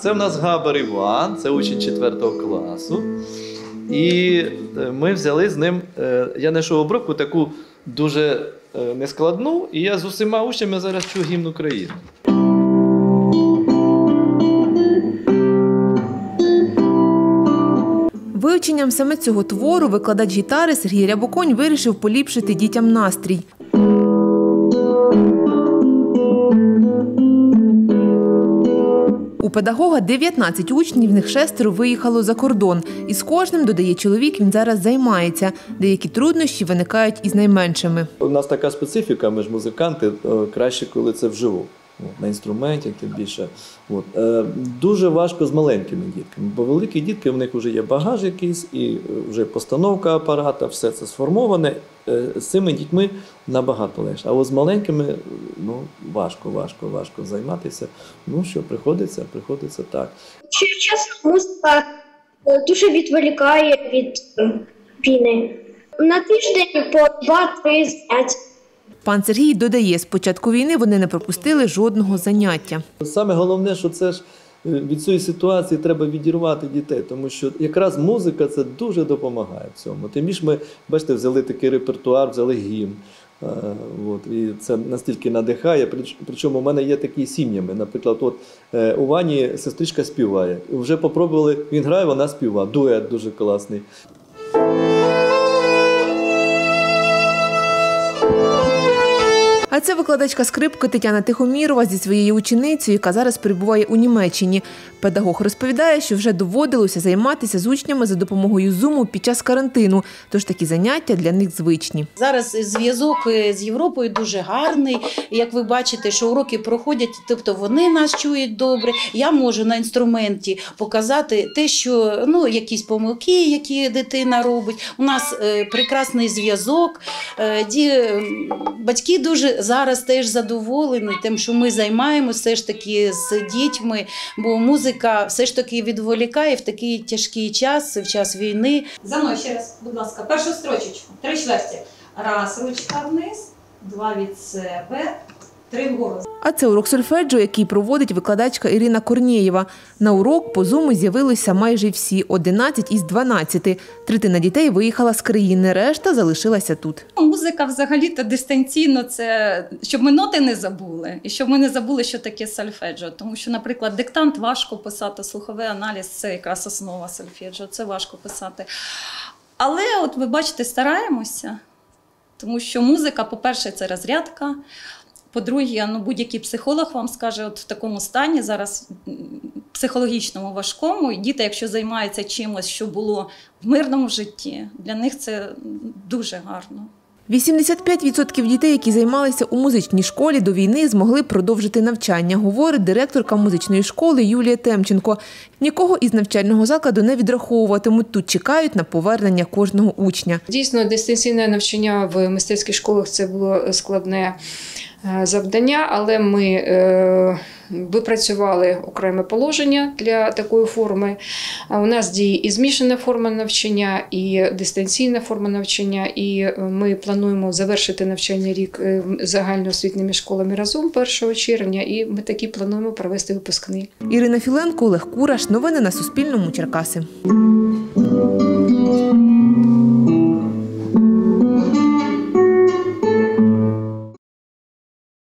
це в нас Габар Іван, це учень 4 класу. І ми взяли з ним, я знайшов обробку таку дуже нескладну, і я з усіма учнями зараз чую гімн України. Вивченням саме цього твору викладач гітари Сергій Рябоконь вирішив поліпшити дітям настрій. У педагога 19 учнів, в них 6 виїхало за кордон. І з кожним, додає чоловік, він зараз займається. Деякі труднощі виникають із найменшими. У нас така специфіка, ми ж музиканти, краще, коли це вживу. На інструменті, тим більше. Дуже важко з маленькими дітками, бо великі дітки, в них вже є багаж якийсь, і вже постановка апарата, все це сформоване. З цими дітьми набагато легше. А от з маленькими важко займатися. Що, приходиться так. Чесно, музика дуже відволікає від війни. На тиждень по 2-3 заняття. Пан Сергій додає, з початку війни вони не пропустили жодного заняття. Саме головне, що це ж від цієї ситуації треба відірвати дітей, тому що якраз музика це дуже допомагає в цьому. Тим більше ми, бачите, взяли такий репертуар, взяли гімн. І це настільки надихає. Причому у мене є такі сім'ями. Наприклад, у Вані сестричка співає. Вже попробували, він грає, вона співає. Дует дуже класний. А це викладачка скрипки Тетяна Тихомірова зі своєю ученицею, яка зараз перебуває у Німеччині. Педагог розповідає, що вже доводилося займатися з учнями за допомогою Zoom під час карантину, тож такі заняття для них звичні. Зараз зв'язок з Європою дуже гарний. Як ви бачите, що уроки проходять, тобто вони нас чують добре. Я можу на інструменті показати те, що якісь помилки, які дитина робить. У нас прекрасний зв'язок. Батьки дуже зараз теж задоволені тим, що ми займаємося все ж таки з дітьми, бо музика все ж таки відволікає в такий тяжкий час, в час війни. За мною ще раз, будь ласка, першу строчечку, 3 чверті. Раз, ручка вниз, 2 від себе, 3 вгору. А це урок сольфеджіо, який проводить викладачка Ірина Корнієва. На урок по Zoom з'явилися майже всі – 11 із 12. Третина дітей виїхала з країни, решта залишилася тут. Музика взагалі-то дистанційно, це щоб ми ноти не забули, і щоб ми не забули, що таке сольфеджіо. Тому що, наприклад, диктант важко писати, слуховий аналіз – це якраз основа сольфеджіо, це важко писати. Але от ви бачите, стараємося, тому що музика, по-перше, це розрядка. По-друге, будь-який психолог вам скаже, от в такому стані зараз психологічному важкому, і діти, якщо займаються чимось, що було в мирному житті, для них це дуже гарно. 85% дітей, які займалися у музичній школі до війни, змогли продовжити навчання, говорить директорка музичної школи Юлія Темченко. Нікого із навчального закладу не відраховуватимуть, тут чекають на повернення кожного учня. Дійсно, дистанційне навчання в мистецьких школах – це було складне завдання, але ми випрацювали окреме положення для такої форми. У нас діє і змішана форма навчання, і дистанційна форма навчання, і ми плануємо завершити навчальний рік загальноосвітніми школами разом 1 червня, і ми таки плануємо провести випускний. Ірина Філенко, Олег Кураш. Новини на Суспільному. Черкаси.